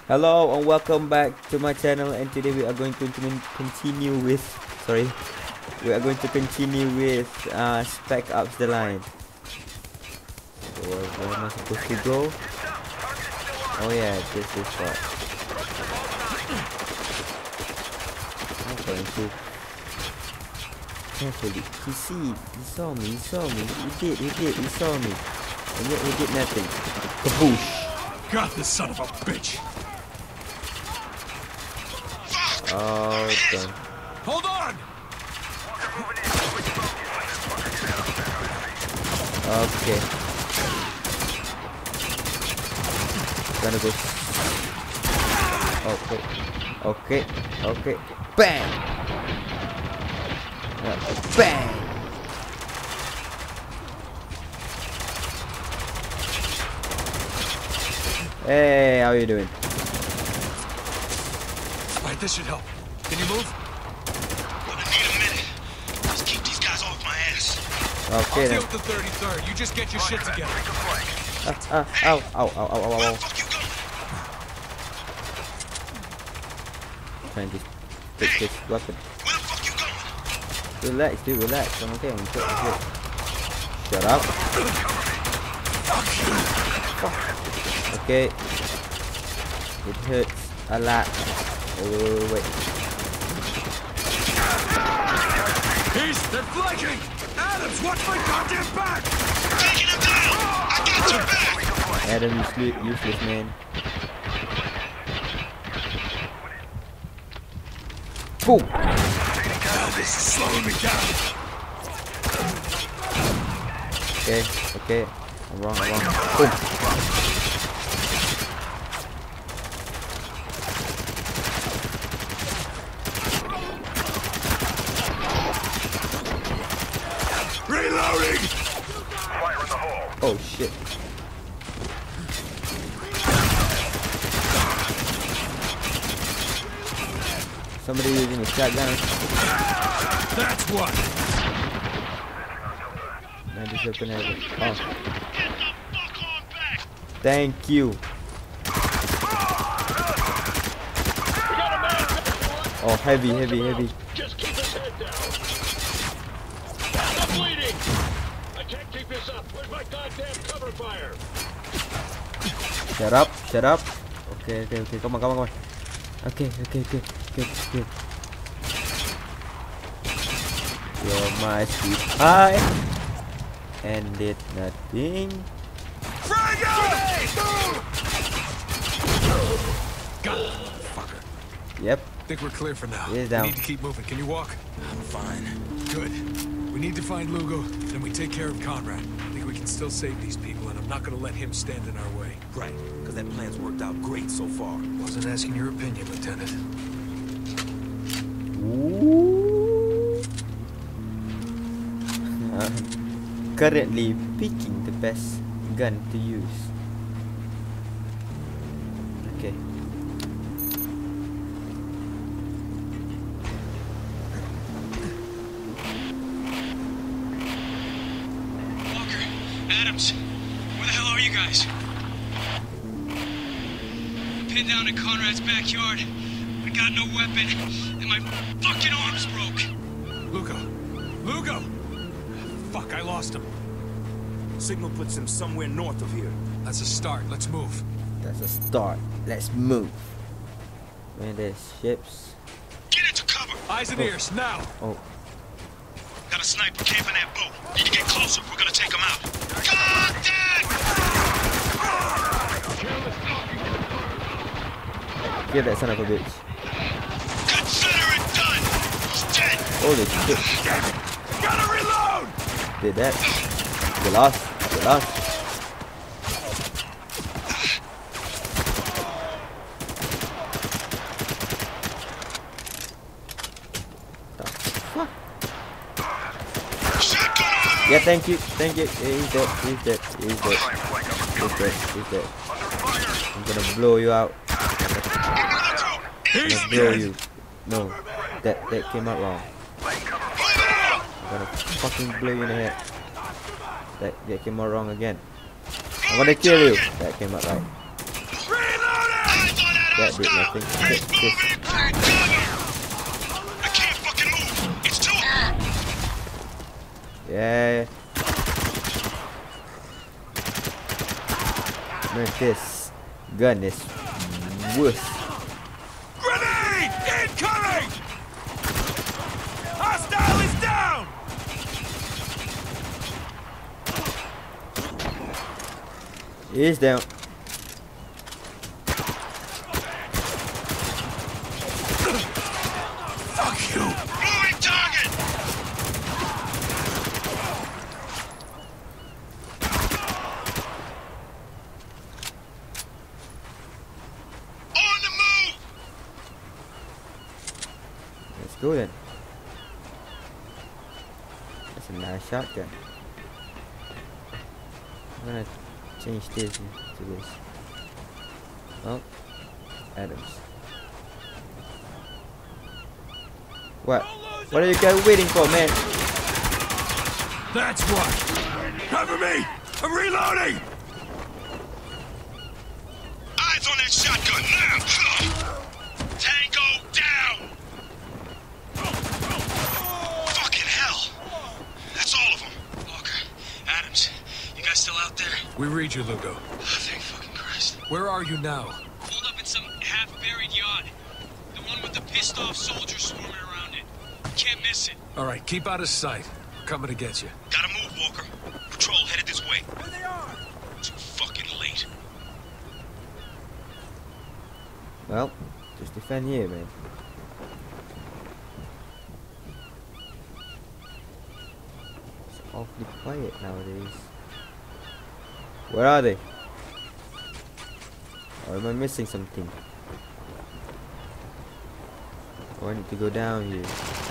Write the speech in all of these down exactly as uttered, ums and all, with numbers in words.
Hello and welcome back to my channel, and today we are going to continue with sorry we are going to continue with uh, Spec Ops The Line. So where am I supposed to go? Oh yeah, this is what I'm going to carefully. He see, he saw me, he saw me, he did, he did, he saw me, and yet he did nothing. Kaboosh! Got this son of a bitch! Oh, done. Hold on! Okay. Gonna go. Okay. Okay. Okay. Bang! Uh, bang! Hey, how you doing? Alright, this should help. Can you move? Gonna need a minute. Let's keep these guys off my ass. Okay I'll then. deal with the thirty-third. You just get your shit together. Ah, ah, ow, ow, ow, ow, ow, Where ow. the fuck you going? Trying to take this weapon. Where the fuck you going? Relax, dude, relax. I'm okay, I'm good, I'm good. Shut up. Okay. It hurts a lot. Oh, wait. He's they're flanking! Adams, watch my goddamn back! Taking him down! I got your back! Adam, useless, useless man. Boom! God, this is slowing me down. Okay, okay. I'm wrong, I'm wrong. Boom! Reloading! Oh shit. Somebody using a shotgun. That's what! Man, this weapon has it. Oh. Thank you. Oh, heavy, heavy, heavy. Just keep his head down. Stop bleeding. I can't keep this up. Where's my goddamn cover fire? Shut up, shut up. Okay, okay, okay. Come on, come on, come on. Okay, okay, okay, good, good. You're my sweet pie. And did nothing. Frag out! God, fucker. Yep, I think we're clear for now. he is We down. need to keep moving. Can you walk? I'm fine. Good. We need to find Lugo, then we take care of Conrad. I think we can still save these people, and I'm not gonna let him stand in our way. Right, because that plan's worked out great so far. Wasn't asking your opinion, Lieutenant. Ooh. Uh, currently picking the best gun to use. Okay. Walker, Adams, where the hell are you guys? Pinned down in Conrad's backyard. I got no weapon, and my fucking arms broke. Lugo! Lugo! Fuck, I lost him. Signal puts him somewhere north of here. That's a start. Let's move. That's a start. Let's move. Man, there's ships. Get into cover! Eyes and ears, now! Oh, Got a sniper camping that boat. Need to get closer. We're gonna take him out. Contact! kill that son of a bitch. Consider it done! He's dead! Holy shit. Gotta reload! Did that. You lost. You lost. The fuck? Shotgun on! Yeah, thank you. Thank you. Yeah, he's dead. He's dead. He's dead. He's dead. He's dead. I'm gonna blow you out. I'm He's gonna blow dead! you. No. That that came out wrong. I'm gonna fucking blow you in the head. That that came out wrong again. I'm gonna kill you. That came out right. Eyes on That did nothing. He's Hit this. moving! Cover! I can't fucking move! It's too... Yeah. Man, this gun is worse. Grenade! Incoming! Hostile is down! He's down. Fuck you! Moving target! On the move! Let's go then. That's a nice shotgun. I'm gonna change this to this. Oh, Adams. What? What are you guys waiting for, man? That's what! Cover me! I'm reloading! Eyes on that shotgun now! Tango down! Fucking hell! That's all of them. Walker, Adams, you guys still out there? We read you, Lugo. Oh, thank fucking Christ. Where are you now? Pulled up in some half-buried yacht. The one with the pissed-off soldiers swarming around it. Can't miss it. All right, keep out of sight. We're coming to get you. Gotta move, Walker. Patrol headed this way. There they are! Too fucking late. Well, just defend here, man. It's awfully quiet nowadays. Where are they? Or am I missing something? Oh, I need to go down here.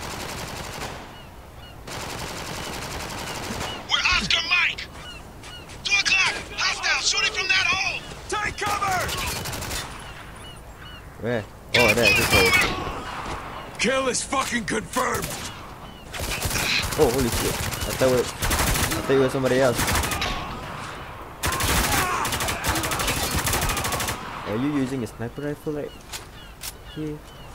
We're Oscar Mike! Two o'clock! Hostile shooting from that hole! Take cover! Where? Oh, there, this way. Kill is fucking confirmed! Oh, holy shit. I thought it, I thought it was somebody else. Are you using a sniper rifle right here?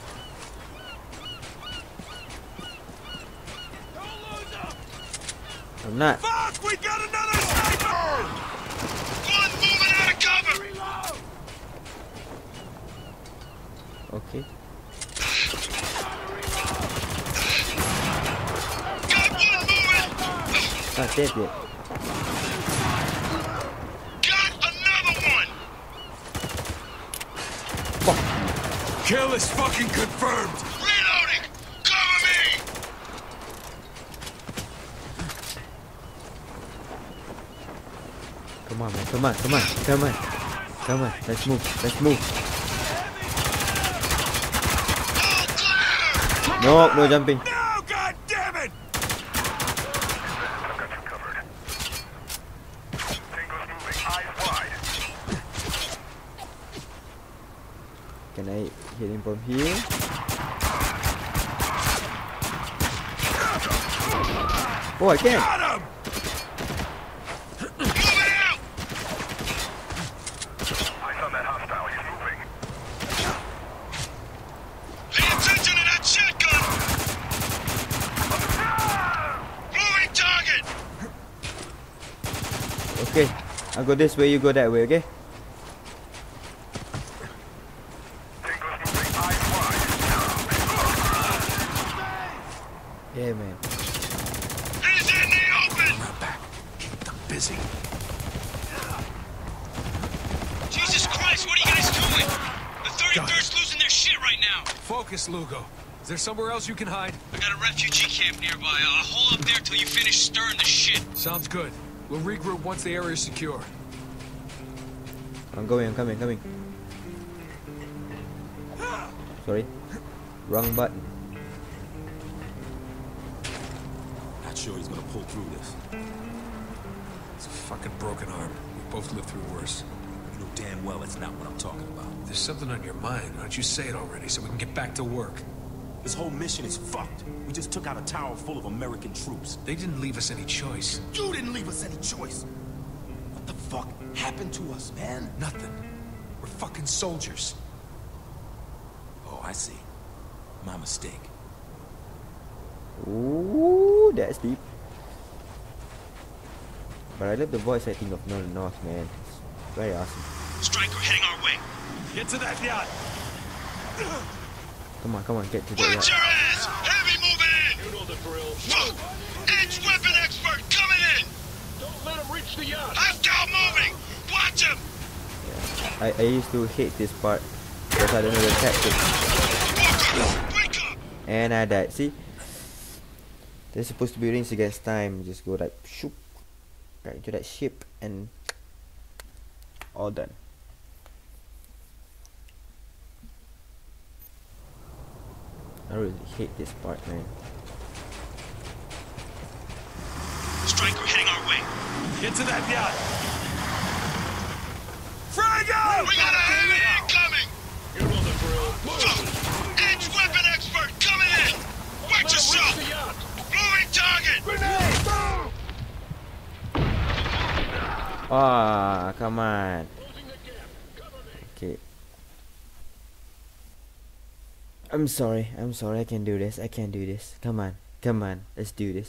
I'm not. Fuck! We got another sniper! One moving out of cover! Okay. Got one moving! Not dead yet. Got another one! Kill is fucking confirmed! Reloading! Cover me! Come on, man. Come on, come on, come on. Come on. Let's move. Let's move. All clear! No, no jumping. No, god damn it! Can I hit him from here? Oh, I can. Got him! Moving out! Eyes on that hostile. He's moving. Pay attention to that shotgun! Moving target! Okay. I'll go this way, you go that way, okay? Tango's moving. Eyes wide. Yeah, man. He's in the open! We're back. Keep them busy. Jesus Christ, what are you guys doing? The thirty-third's losing their shit right now. Focus, Lugo. Is there somewhere else you can hide? I got a refugee camp nearby. I'll hold up there till you finish stirring the shit. Sounds good. We'll regroup once the area's secure. I'm going, I'm coming, coming. Sorry. Wrong button. Not sure he's gonna pull through this. It's a fucking broken arm. We both lived through worse. You know damn well that's not what I'm talking about. There's something on your mind. Why don't you say it already so we can get back to work? This whole mission is fucked. We just took out a tower full of American troops. They didn't leave us any choice. You didn't leave us any choice. What the fuck happened to us, man? Nothing. We're fucking soldiers. I see. My mistake. Ooh, that's deep. But I love the voice acting of Nolan North, man. It's very awesome. Striker heading our way. Get to that yacht. Come on, come on, get to the Watch your yacht. ass! Heavy moving in! You know the drill. Fuck! Edge weapon expert coming in! Don't let him reach the yacht. Hostile moving! Watch him! I, I used to hate this part because I don't know the tactics. Wake up! And I died. See? They're supposed to be rings against time. Just go like shoop right into that ship and all done. I really hate this part, man. Striker heading our way. Get to that yacht. Frag out! We got a heavy incoming! You know the drill. Fuck! Edge weapon expert coming in! Watch yourself! The yacht. Moving target! Ah, come on. Closing the gap. Cover me. Okay. I'm sorry. I'm sorry. I can do this. I can do this. Come on. Come on. Let's do this.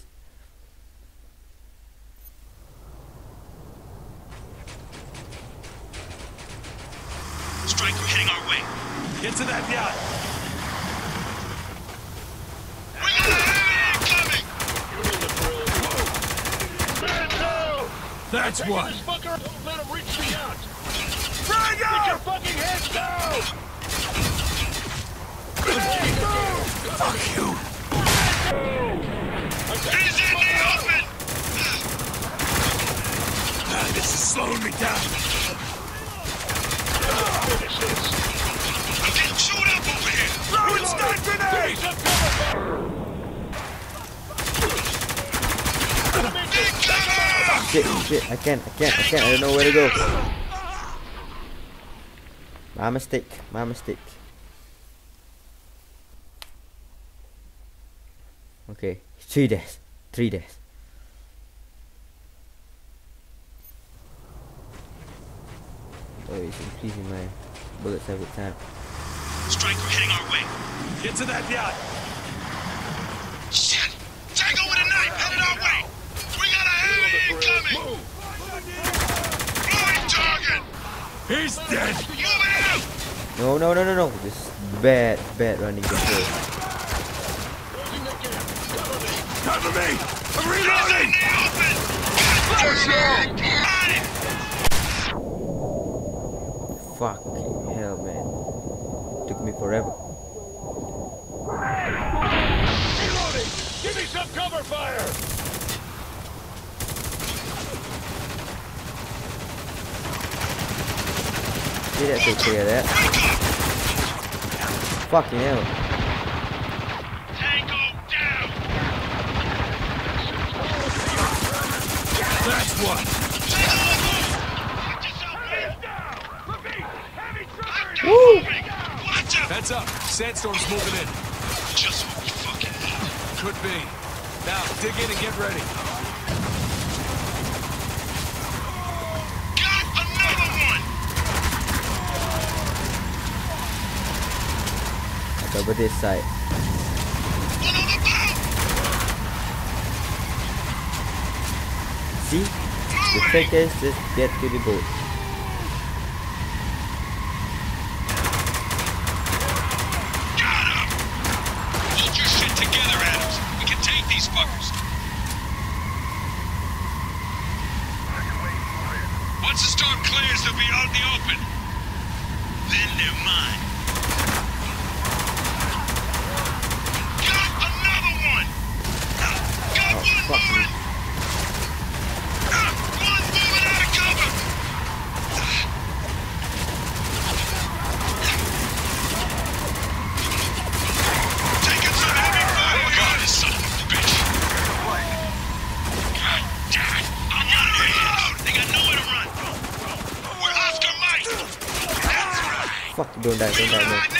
Striker heading our way. Get to that yacht. We got a heavy incoming! You know the drill. Man down! That's Taking one. this fucker. Don't let him reach the yacht. Frag Get your out! fucking heads down! Fuck you. He's in the open! Ah, this is slowing me down. Finish this. I'm getting chewed up over here! Throwing stun grenade! Some cover fire. Incoming! Shit, shit. I can't. I can't. I can't. I don't know where to go. My mistake. My mistake. Okay. Three days. Three days. Oh, it's increasing my bullets every time. Striker heading our way. Get to that yacht. Shit! Tango with a knife headed our way! We got a heavy incoming! Moving target! He's dead. Moving out! No, no, no, no, no. This is bad, bad running control. Closing the gap. Cover me. Cover me. I'm He's in reloading. the open! God damn it! Fucking hell, man. Took me forever. Reloading. Give me some cover fire. Did that take care of that? Fucking hell. Tango down! That's one. Tango on move! Watch yourself, man! I'm Woo! moving! Watch him! Heads up. Sandstorm's moving in. Just what we fucking need. Could be. Now, dig in and get ready. Got another one! I cover this side. One on the boat! See? The trick is just get to the boat. Got him! Hold your shit together, Adams. We can take these fuckers. Once the storm clears, they'll be out in the open. Then they're mine. Got another one! Got Oh, one fuck me. moving! Ah, one moving out of cover! Taking some heavy fire! Oh God, this son of a bitch! God damn it! I'm running reload! They got nowhere to run! We're Oscar Mike! That's right! Fuck, don't die, don't die, Reload no. right now!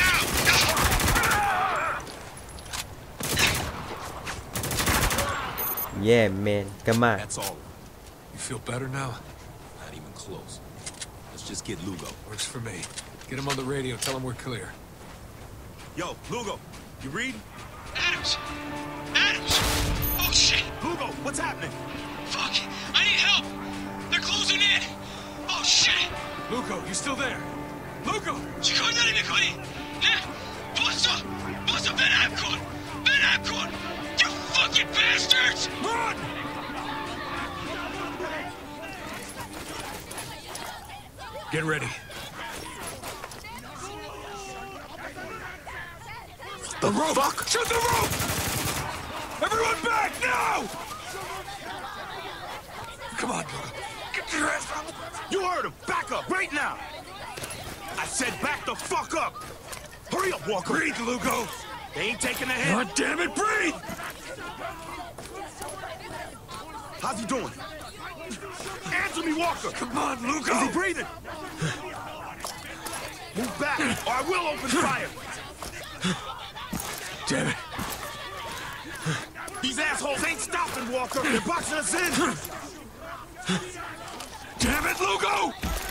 Yeah, man. Come on. That's all. You feel better now? Not even close. Let's just get Lugo. Works for me. Get him on the radio. Tell him we're clear. Yo, Lugo, you read? Adams! Adams! Oh shit! Lugo, what's happening? Fuck! I need help! They're closing in! Oh shit! Lugo, you still there? Lugo! 시간이 거리! 네! 보스! 보스 Ben Abcon! Ben Abcon! You fucking bastards! Run! Get ready. The fuck? Shoot the rope! Everyone back now! Come on, Lugo. Get your ass up! You heard him! Back up, right now! I said back the fuck up! Hurry up, Walker! Breathe, Lugo! They ain't taking a hit! God damn it, breathe! How's he doing? Answer me, Walker! Come on, Lugo! Is he breathing? Move back, or I will open fire! Damn it! These assholes ain't stopping, Walker! They're boxing us in! Damn it, Lugo!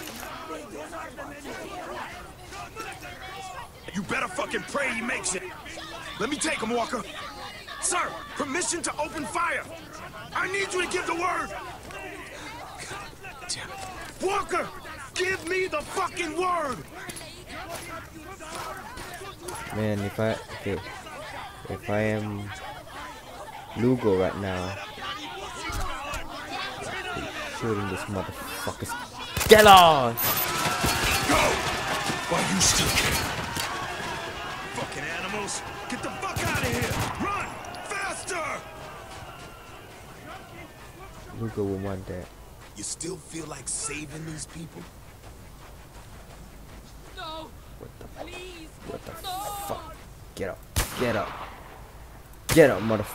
You better fucking pray he makes it. Let me take him, Walker. Sir, permission to open fire. I need you to give the word. God damn it. Walker, give me the fucking word. Man, if I okay, if I am Lugo right now, I'd be shooting this motherfuckers. Get on! Go! While you still can. Fucking animals, get the fuck out of here. Run, faster. Lugo will want that. You still feel like saving these people? No! What the Please! what the No! fuck? Get up! Get up! Get up, motherfucker!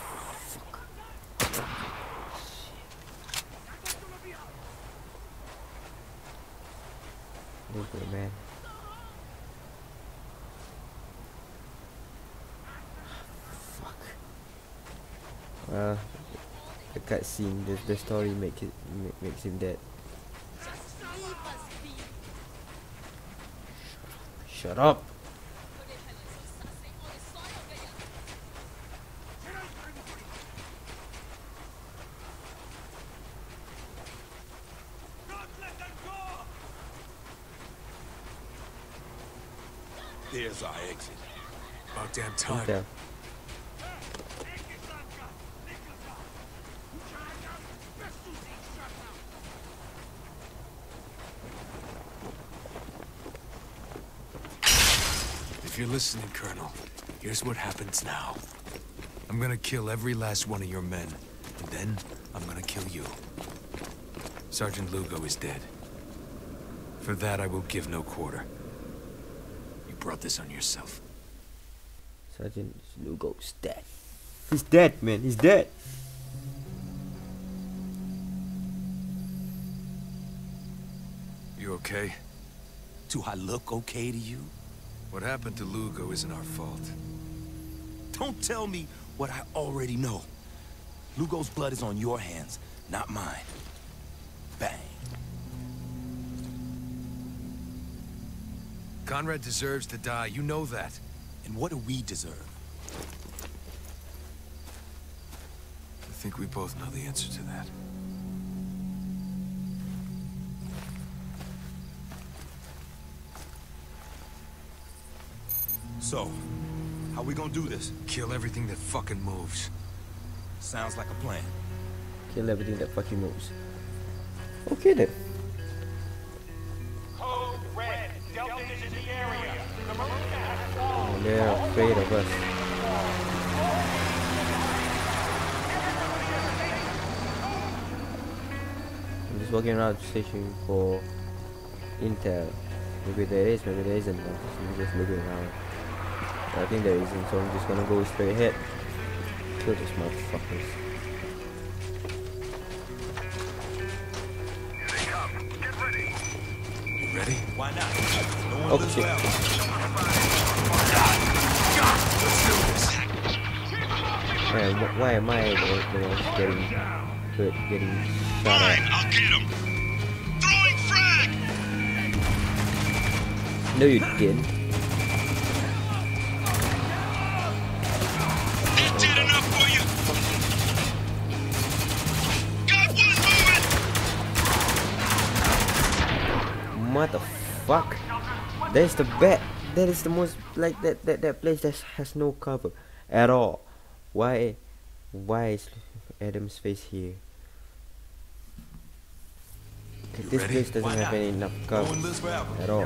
Lugo, man. Fuck. Well, the cutscene, the the story make it ma- makes him dead. Shut up! There's our exit. About damn time. Damn. If you're listening, Colonel, here's what happens now. I'm gonna kill every last one of your men, and then I'm gonna kill you. Sergeant Lugo is dead. For that, I will give no quarter. You brought this on yourself. Sergeant Lugo's dead. He's dead, man. He's dead. You okay? Do I look okay to you? What happened to Lugo isn't our fault. Don't tell me what I already know. Lugo's blood is on your hands, not mine. Bang. Conrad deserves to die, you know that. And what do we deserve? I think we both know the answer to that. So, how we gonna do this? Kill everything that fucking moves. Sounds like a plan. Kill everything that fucking moves. Okay then. Code red. Delta is in the area. The Marina has fallen. Oh, they're afraid of us. I'm just walking around the station for intel. Maybe there is, maybe there isn't. I'm just looking around. I think there isn't, so I'm just gonna go straight ahead. Kill these motherfuckers. You ready? Why not? No one Oh, lives shit. forever. Man, wh why am I the the one getting hurt, getting shot Fine, at? I'll get him. Throwing frag! No, you didn't. That is the bad. That is the most like that that that place that has no cover at all. Why, why is Adam's face here? This ready? place doesn't Why have not? any enough No cover one lives forever. at all.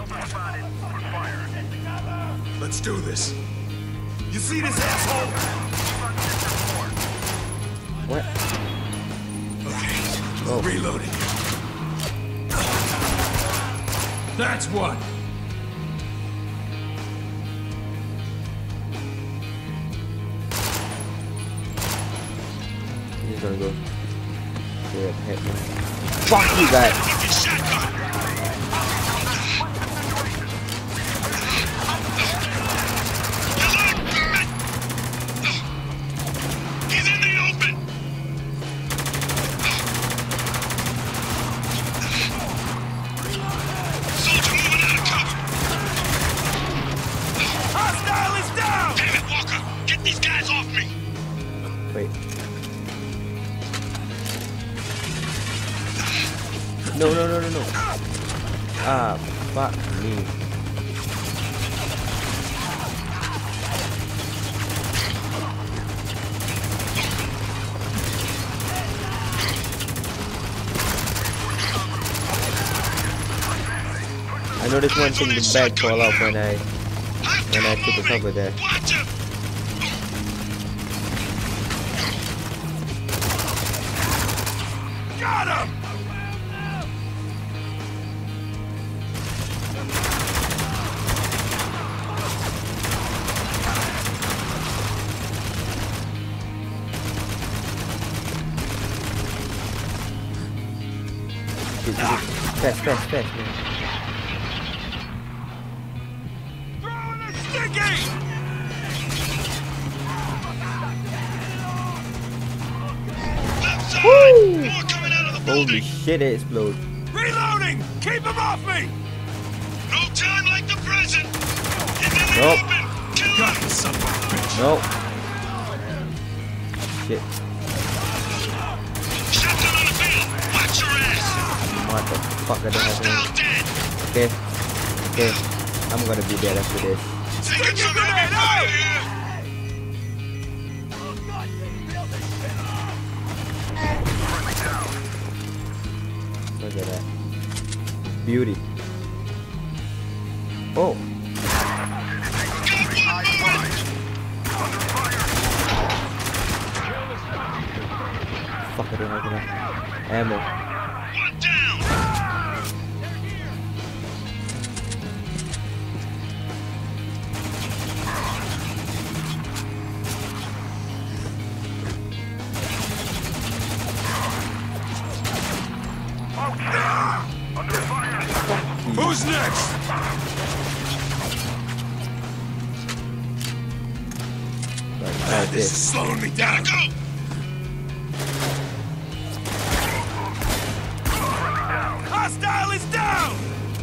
Let's do this. You see this asshole? What? Okay. Oh. Reloading. That's one. He's gonna go. Yeah, hit me. Fuck you guys! Fucking shotgun! He's in the open! Soldier moving out of cover! Hostile is down! Damn it, Walker! Get these guys off me! Wait. No, no, no, no, no. Ah, fuck me. I noticed one thing, the bag fall out when I when I took a cover there. Watch him! Got him! Fast, fast, fast, man. Throwing a sticky! Left side! Woo! More coming out of the Holy building! shit, it exploded. Reloading! Keep him off me! No time like the present! He's in the Nope. open! Kill Got him! you, son of a bitch. No. Shit. Shotgun on the field! Watch your ass! What the fuck? I don't have any. Hostile dead! Okay. Okay. I'm gonna be dead after this. Taking some grenade heavy out! fire here! Look at that. Beauty. Oh. Got one moving! Fuck, I don't have enough ammo. One down! Who's next? Like, Ah, like this is this. slowing me down. Go! Hostile is down!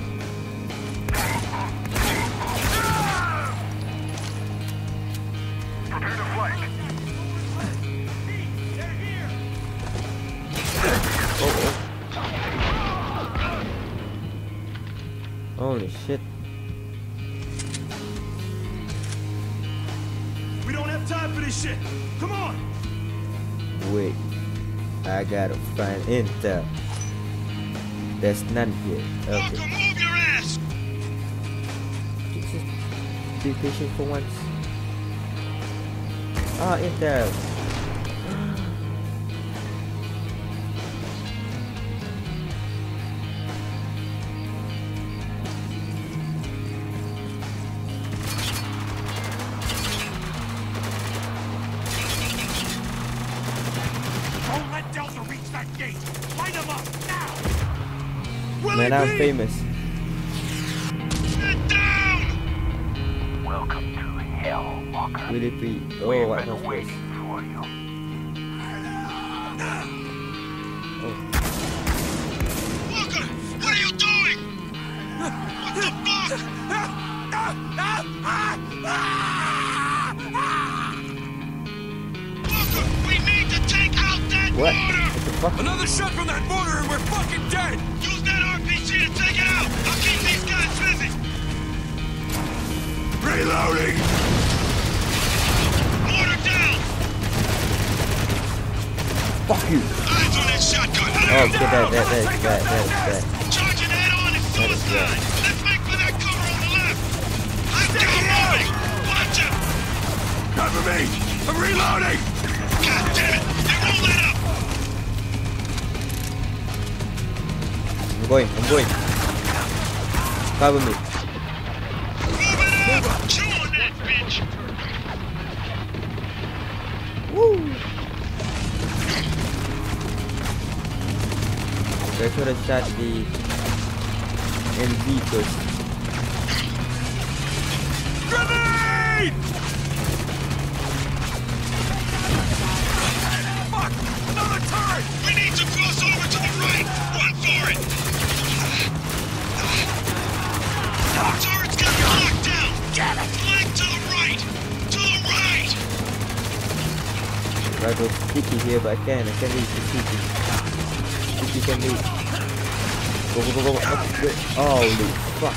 Holy shit. We don't have time for this shit! Come on! Wait. I gotta find intel. There's none here. Walker, Okay. move your ass! Just be patient for once. Ah, intel. Don't let Delta reach that gate! Light him up, now! Will Man, he I'm be? famous. Get down! Welcome to Hell, Walker. Will it be? Oh, We've what been else? waiting for you. Walker, what are you doing? What the fuck? Walker, we need to take out that What? mortar! What the fuck? Another shot from that mortar and we're fucking dead! Use that R P G to take it out! I'll keep these guys busy! Reloading! Mortar down! Fuck you! Eyes on that shotgun! Oh, okay, that, that, that is bad, that is bad. Charging head on is That is suicide! bad. Let's make for that cover on the left! I'm down moving! Watch it! Cover me! I'm reloading! God damn it! They won't let up! I'm going, I'm going. Cover me. Move it up! Chew on that, bitch! Woo! I should have shot the M V first. Grenade! Fuck! Another turret! We need to cross over to the right! Run for it! Turret's got locked down! Flank to the right! To the right! I go sticky here, but I can. I can reach the sticky. Sticky can reach. Go, go, go, go. Up, go. Holy fuck.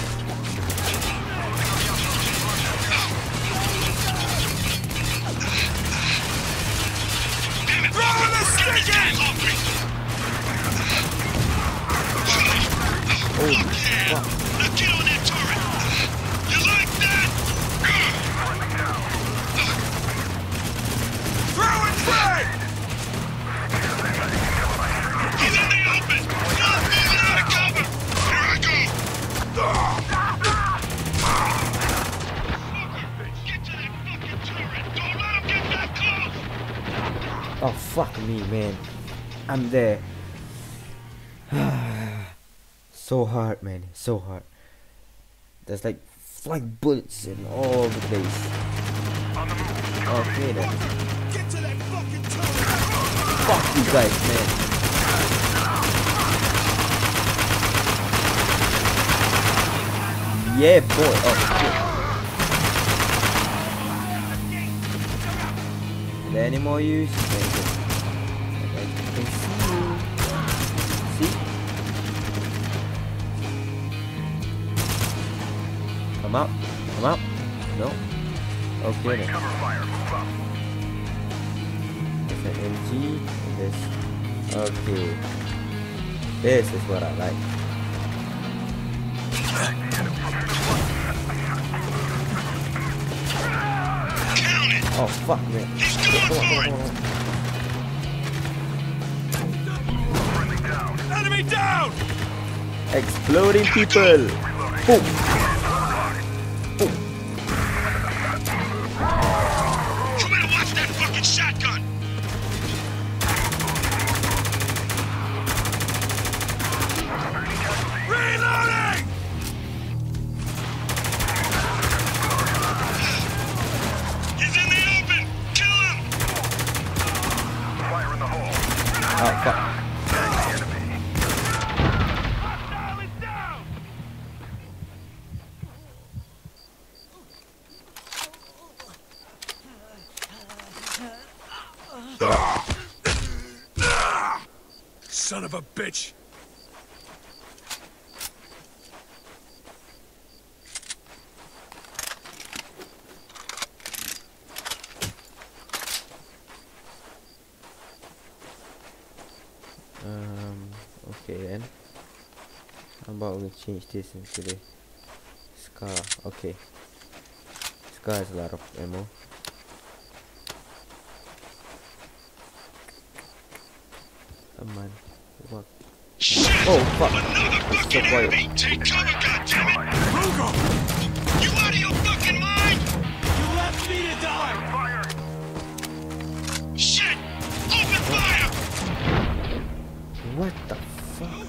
Damn it! Throw in the sticky! Holy Yeah! fuck. Now get on that turret! You like that? Throw and frag! He's in the open! Not moving out of cover! Here I go! Get to that fucking turret! Don't let him get that close! Oh, fuck me, man. I'm there. So hard, man. So hard. There's like flying bullets in all the place. Okay then. Get to that fucking turret! Fuck you guys, man. Yeah, boy. Oh, shit. Is there any more use? I can see you. See? Come up. Come up. No. Okay then. There's an M G. And this. Okay. This is what I like. Count it! Oh fuck, man. He's Come going on, for come it! on, come on. Enemy down! Exploding people. Boom. Boom. You better watch that fucking shotgun! Reloading! He's in the open! Kill him! Oh fuck. Hostile is down! Son of a bitch! Um. Okay then. How about we change this into the Scar? Okay. Scar has a lot of ammo. Come on. What? Shit! Oh fuck! Another It's so fucking quiet. enemy! Take cover, goddammit! Lugo! You out of your fucking mind? You left me to die! Shit! Open fire! What the fuck?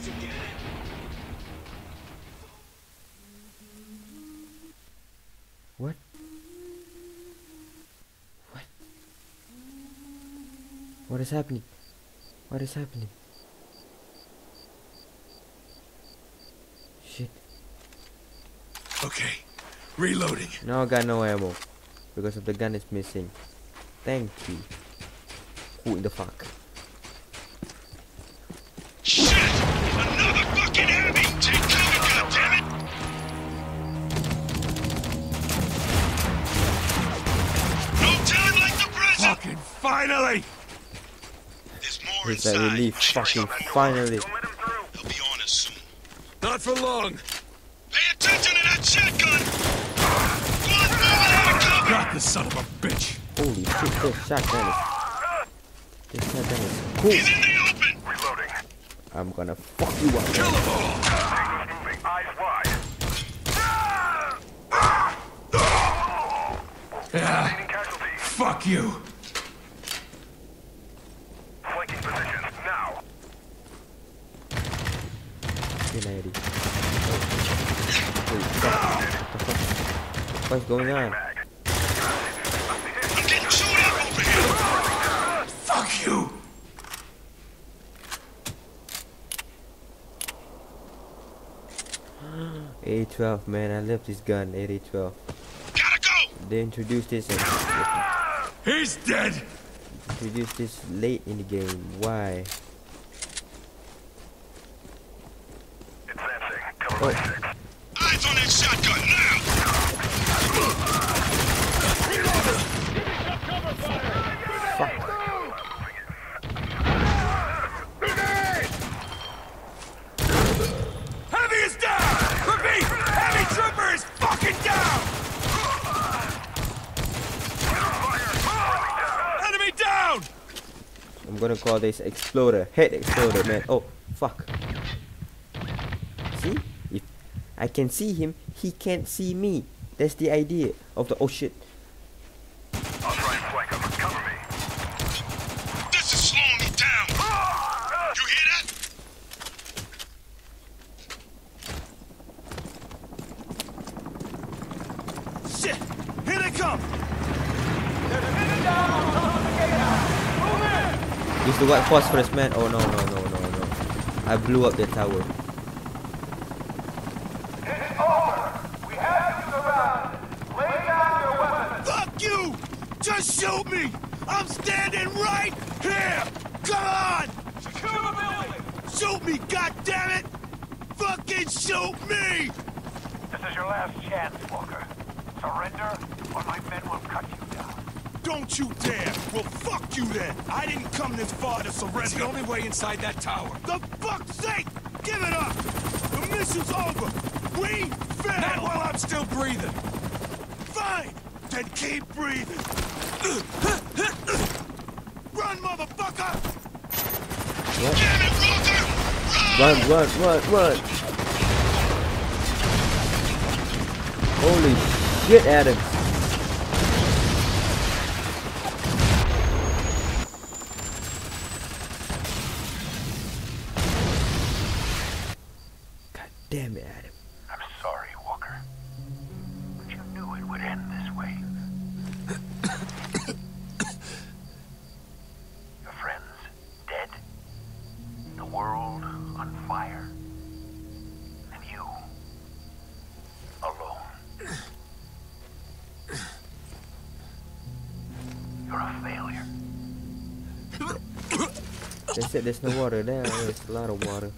What? What? What is happening? What is happening? Shit. Okay, reloading. Now I got no ammo because of the gun is missing. Thank you. Who in the fuck? Shit! Another fucking enemy! Take cover, goddammit! Finally! There's more It's a inside. relief. Fucking finally. They'll be on us soon. Not for long. Pay attention to that shotgun! One moving out of cover! Got the son of a bitch. Holy shit, this shotgun is. This shotgun is cool. He's in the open! Reloading. I'm gonna fuck you up. Kill Man. them all. Moving. Eyes wide. Yeah. Remaining casualties. Fuck you. Flanking positions now. Good lady. Holy fuck. What the fuck? What's going on? Mag. I'm getting chewed up over here! Fuck you. A twelve, man. I love this gun, A twelve. Gotta go! They introduced this and He's dead. introduced this late in the game. Why? Advancing. Cover by six. Eyes on that shotgun now! Fuck. Heavy is down! Repeat! Heavy trooper is fucking down! Enemy down! I'm gonna call this exploder. Head exploder, man. Oh, fuck. See? If I can see him, he can't see me. That's the idea of the. Oh shit. I'll try and flank him. Cover me. This is slowing me down! You hear that? Shit! Here they come! Use the white phosphorus, man. Oh no, no, no, no, no. I blew up the tower. Fuck you! Just shoot me! I'm standing right here! Come on! Secure the building! Shoot me, goddammit! Fucking shoot me! This is your last chance, Walker. Surrender, or my men will cut you down. Don't you dare! Well, fuck you then! I didn't come this far to It's surrender. the only way inside that tower. The fuck's sake! Give it up! The mission's over! We failed! Not while I'm still breathing. Fine! Then keep breathing! Run, motherfucker! Damn it, Walker! Run, run, run, run. Holy shit, Adam. God damn it, Adam. I'm sorry, Walker. But you knew it would end this way. Your friends dead. The world on fire. And you alone. You're a failure. They said there's no water there. There's a lot of water.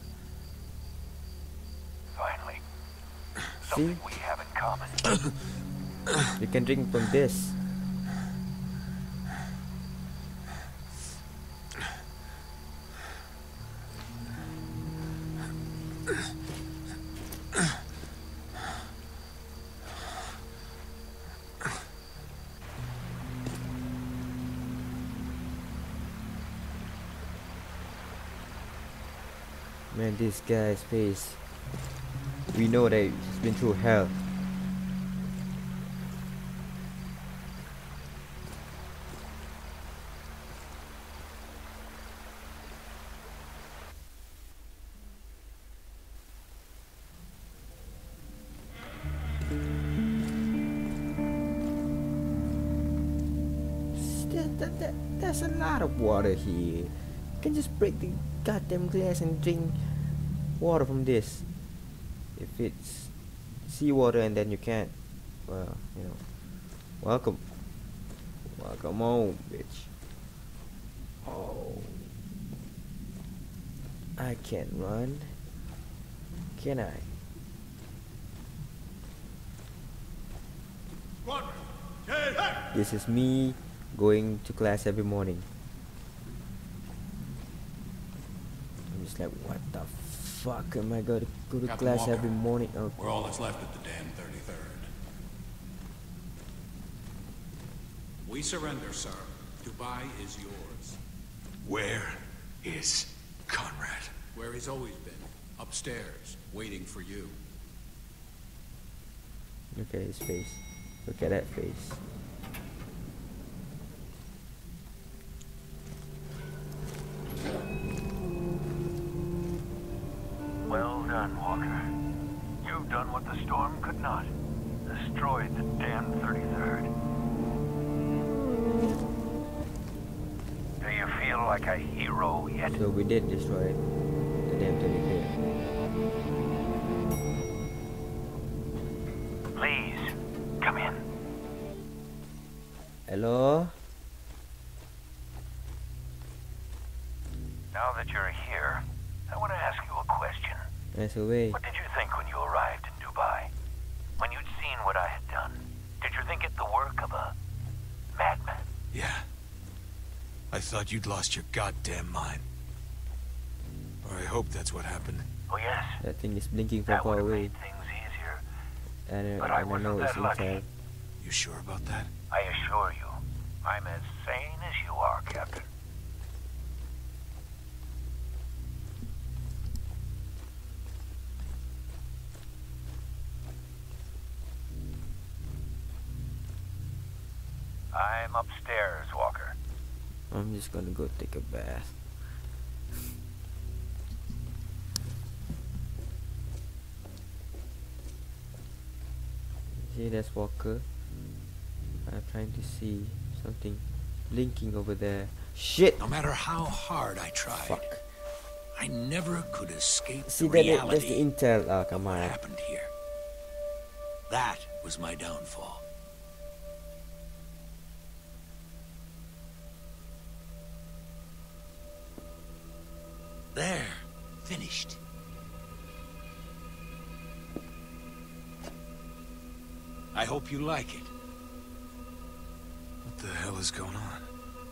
Finally. See? Something we have in common. You can drink from this. Man, this guy's face. We know that he's been through hell. That, that, that, there's a lot of water here. You can just break the goddamn glass and drink water from this. If it's seawater and then you can't, well, you know, welcome. Welcome home, bitch. Oh. I can't run. Can I? This is me going to class every morning. I'm just like, what the fuck am I going to go to Captain class Walker, every morning? Oh, We're all that's left at the damn thirty-third. We surrender, sir. Dubai is yours. Where is Conrad? Where he's always been. Upstairs, waiting for you. look at his face. Look at that face. Well done, Walker. You've done what the storm could not. Destroyed the damn thirty-third. Do you feel like a hero yet? So we did destroy the damn thirty-third. Please, come in. Hello? Now that you're here, I want to ask you a question. That's away. What did you think when you arrived in Dubai? When you'd seen what I had done? Did you think it the work of a madman? Yeah. I thought you'd lost your goddamn mind. Or I hope that's what happened. Oh yes, That thing is blinking from that far would have away. made things easier. And, uh, But I and I wasn't know it's that lucky. Intel. You sure about that? I assure you, I'm as sane as you are, Captain. I'm upstairs, Walker. I'm just gonna go take a bath. See, that's Walker. I'm trying to see something blinking over there. Shit! No matter how hard I tried, Fuck. I never could escape See, the that it, that's reality the intel. Oh, come what on. happened here. That was my downfall. There, finished. I hope you like it. What the hell is going on?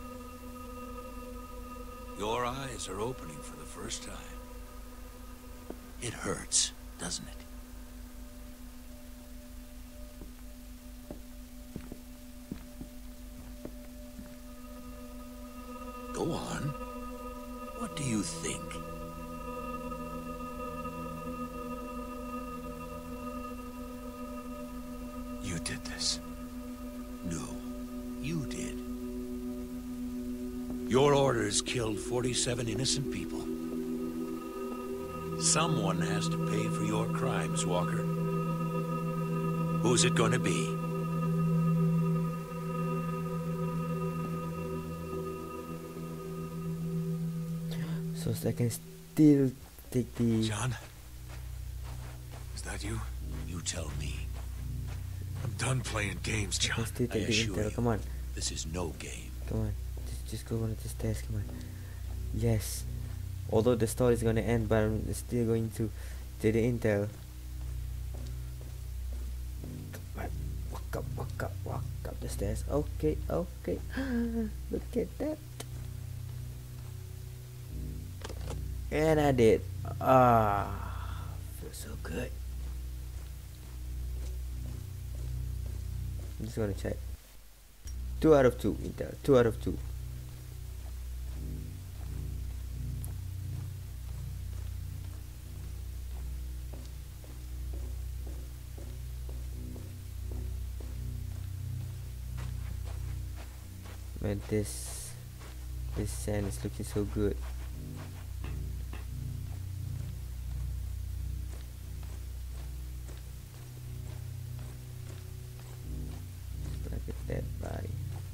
Your eyes are opening for the first time. It hurts, doesn't it? Go on. What do you think? You did this. No, you did. Your orders killed forty-seven innocent people. Someone has to pay for your crimes, Walker. Who's it gonna be? So I can still take the. John? Is that you? You tell me. I'm done playing games, I can John. still I take the assure intel. you. Come on, This is no game. come on. Just, just go on the stairs. Come on. Yes. Although the story is gonna end, but I'm still going to take the intel. Come on. Walk up, walk up, walk up the stairs. Okay, okay. Look at that. And I did. Ah, feels so good. I'm just gonna check. Two out of two, Intel. Two out of two. Man, this this sand is looking so good. Like a dead body.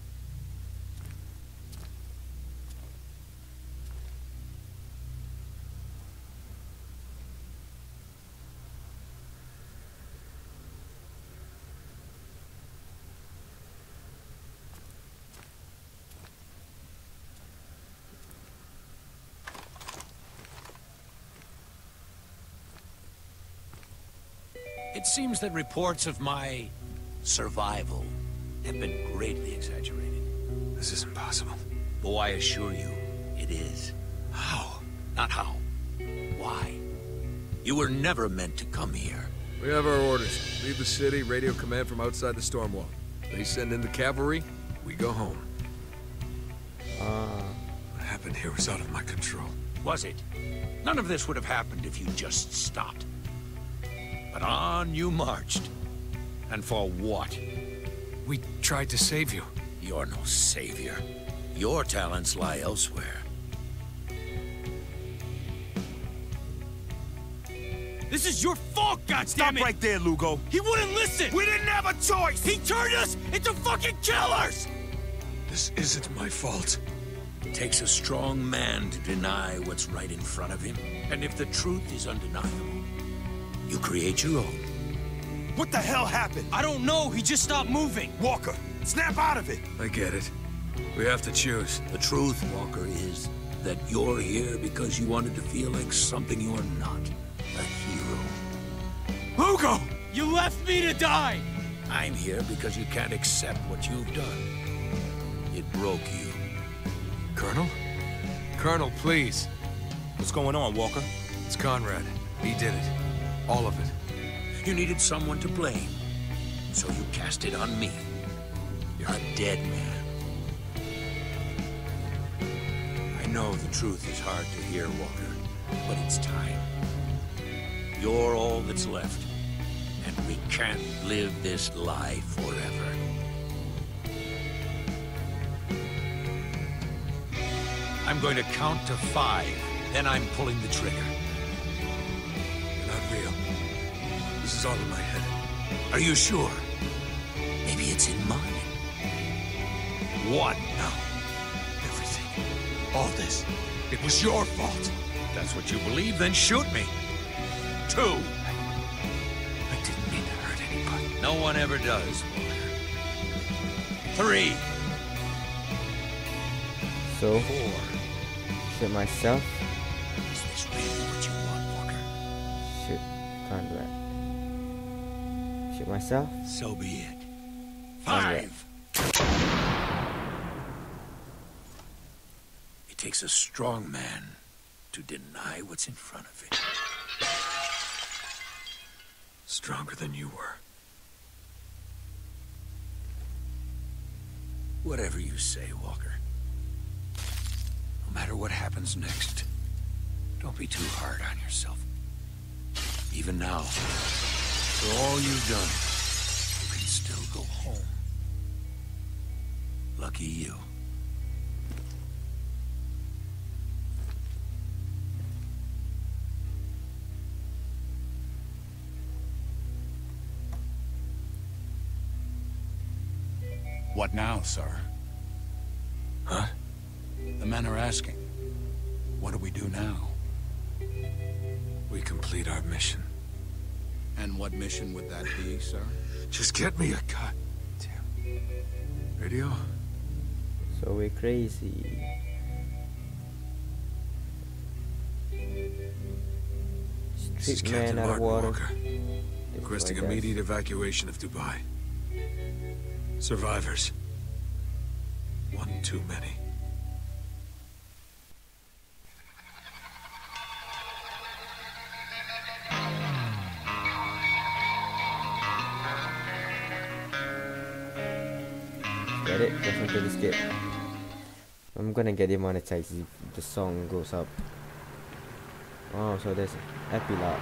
It seems that reports of my survival have been greatly exaggerated. This isn't possible. Oh, I assure you, it is. How? Not how. Why? You were never meant to come here. We have our orders. Leave the city, radio command from outside the storm wall. They send in the cavalry, we go home. Ah. What happened here was out of my control. Was it? None of this would have happened if you just stopped. But on you marched. And for what? We tried to save you. You're no savior. Your talents lie elsewhere. This is your fault, goddammit! Stop right there, Lugo. He wouldn't listen! We didn't have a choice! He turned us into fucking killers! This isn't my fault. It takes a strong man to deny what's right in front of him. And if the truth is undeniable, you create your own. What the hell happened? I don't know, he just stopped moving. Walker, snap out of it! I get it. We have to choose. The truth, Walker, is that you're here because you wanted to feel like something you're not. A hero. Lugo! You left me to die! I'm here because you can't accept what you've done. It broke you. Colonel? Colonel, please. What's going on, Walker? It's Conrad. He did it. All of it. You needed someone to blame, so you cast it on me. You're a dead man. I know the truth is hard to hear, Walker, but it's time. You're all that's left, and we can't live this lie forever. I'm going to count to five, then I'm pulling the trigger. You're not real. This is all in my head. Are you sure? Maybe it's in mine. One. No. Everything. All this. It was your fault. That's what you believe, then shoot me. Two. I didn't mean to hurt anybody. No one ever does, Walker. Three. So, Four. shoot myself. Is this really what you want, Walker? Shoot Conrad. Shoot myself. So be it. Conrad. Five. It takes a strong man to deny what's in front of him. Stronger than you were. Whatever you say, Walker. No matter what happens next, don't be too hard on yourself. Even now, for all you've done, you can still go home. Lucky you. What now, sir? Huh? The men are asking. What do we do now? We complete our mission. And what mission would that be, sir? Just get me a gun. Damn. Radio? So we're crazy. This is Strip Captain man out of Martin water. Walker. Destroy Requesting gas. immediate evacuation of Dubai. Survivors. One too many. Get it? Just want to skip. I'm gonna get demonetized if the song goes up. Oh, so there's epilogue.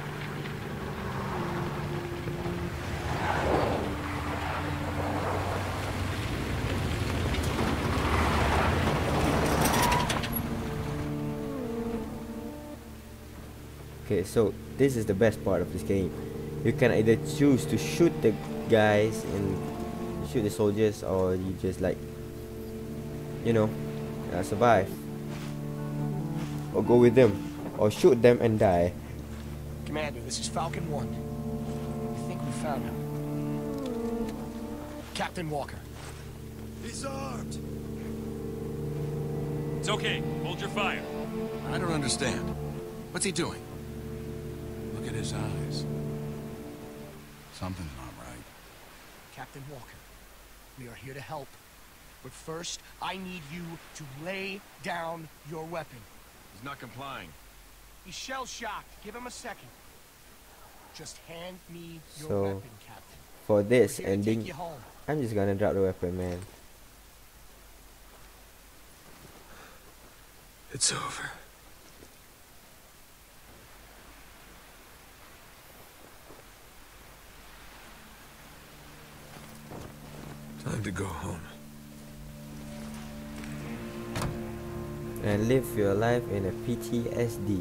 Okay, so this is the best part of this game. You can either choose to shoot the guys and shoot the soldiers, or you just like, you know, uh, survive, or go with them, or shoot them and die. Commander, this is Falcon One. I think we found him. Captain Walker. He's armed. It's okay. Hold your fire. I don't understand. What's he doing? Look at his eyes. Something's not right. Captain Walker. We are here to help. But first, I need you to lay down your weapon. He's not complying. He's shell-shocked. Give him a second. Just hand me your So, weapon, Captain. For this We're here to take ending, you home. I'm just gonna drop the weapon, man. It's over. Time to go home. And live your life in a P T S D.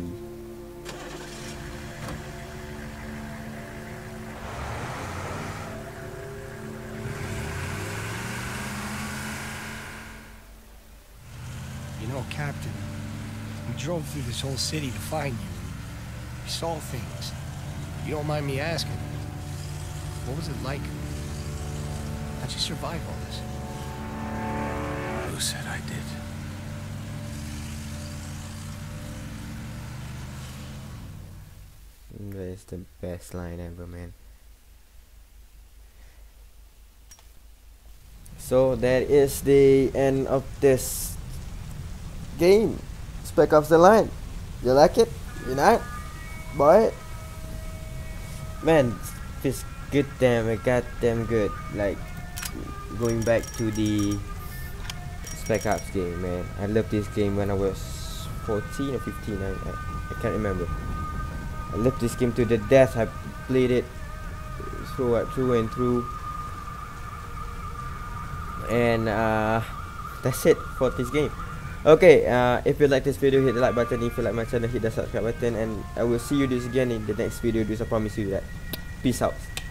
You know, Captain, we drove through this whole city to find you. We saw things. You don't mind me asking, what was it like? How'd you survive all this? Who said I did? That's the best line ever, man. So that is the end of this game, Spec Ops The Line. You like it? You not? Buy it? Man, it's good damn, it goddamn good. Like, going back to the Spec Ops game, man. I loved this game when I was fourteen or fifteen, I, I, I can't remember. I loved this game to the death. I played it through, through and through. And uh, that's it for this game. Okay, uh, if you like this video, hit the like button. If you like my channel, hit the subscribe button. And I will see you this again in the next video. I promise you that. Peace out.